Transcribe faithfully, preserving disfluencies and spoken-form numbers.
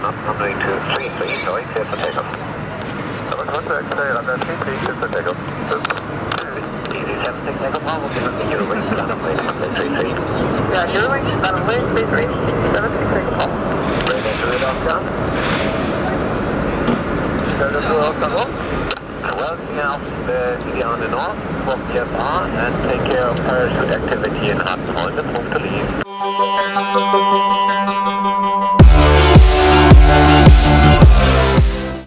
up, runway two three three, sorry, clear for takeoff. seven hundred, clear under three three, clear for takeoff. Easy seven six, takeoff, one, we'll give us the Eurowings, runway three three. Yeah, Eurowings, runway three three, seven six, takeoff. Ready to it off down. Go to the off the wall. Well, now the T D on the north, walk T F R, and take care of parachute activity in hard point and move to leave.